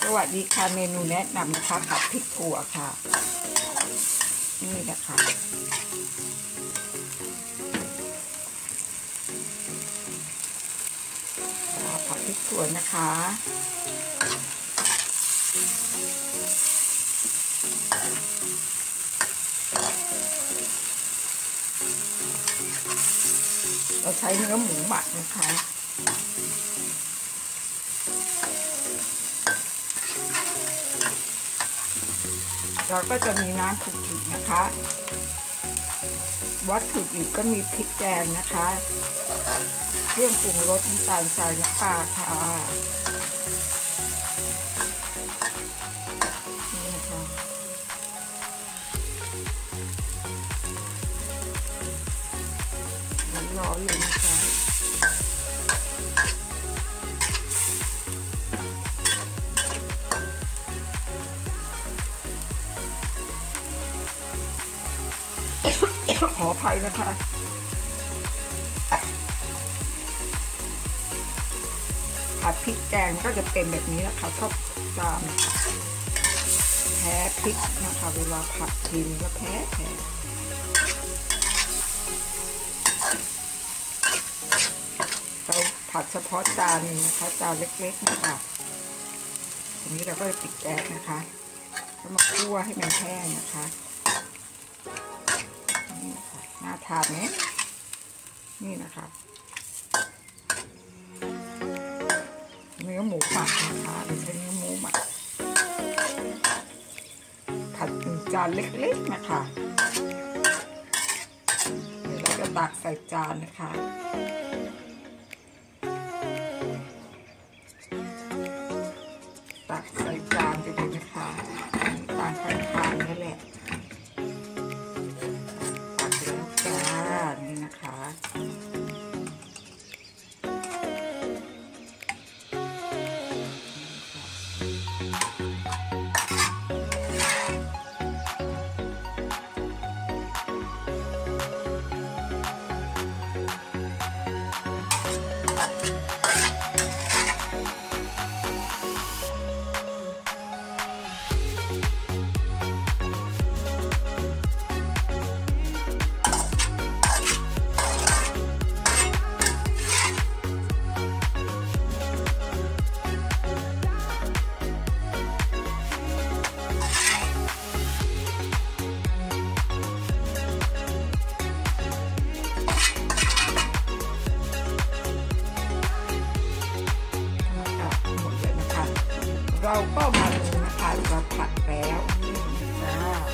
วัสดีค่ะเมนูแนะนำนะคะผัดพริกถั่วค่ะนี่นะคะผัดพริกถั่วนะคะเราใช้เนื้อหมูหมักนะคะเราก็จะมีน้ำผุดๆนะคะวัตถุดิบก็มีพริกแกงนะคะเครื่องปรุงรสน้ำตาลทรายน้ำปลาค่ะนี่นะคะร้อนเลยนะคะขออภัยนะคะผัดพริกแกงก็จะเป็นแบบนี้นะคะชอบตามแพ้พริกนะคะเวลาผัดกินก็แพ้เราผัดเฉพาะจานนี้นะคะจานเล็กๆนะคะทีนี้เราก็จะปิดแก๊สนะคะแล้วมาคั่วให้มันแห้งนะคะน่าทานไหมนี่นะคะเนื้อหมูหมักนะคะเราใช้เนื้อหมูหมักผัดเป็นจานเล็กๆนะคะเดี๋ยวเราจะตักใส่จานนะคะตักใส่จานไปเลยนะคะตามข้างๆนี่แหละตักแล้วจ้านี่นะคะเราก็มาดูนะคะเราผัดแล้วจ้า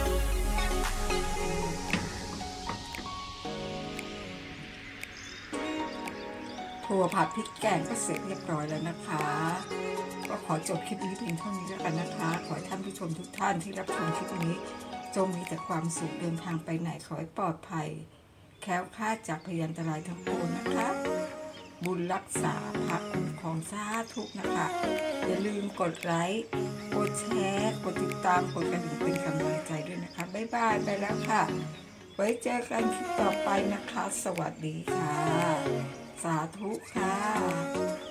ถั่วผัดพริกแกงก็เสร็จเรียบร้อยแล้วนะคะก็ขอจบคลิปนี้เพียงเท่านี้แล้วกันนะคะขอให้ท่านผู้ชมทุกท่านที่รับชมคลิปนี้จงมีแต่ความสุขเดินทางไปไหนขอให้ปลอดภัยแคล้วคลาดจากพยันตรายทั้งปวงนะคะบุญรักษาพระคุ้มครองสาธุนะคะอย่าลืมกดไลค์กดแชร์กดติดตามกดกระดิ่งเป็นกำลังใจด้วยนะคะบ๊ายบายไปแล้วค่ะไว้เจอกันคลิปต่อไปนะคะสวัสดีค่ะสาธุค่ะ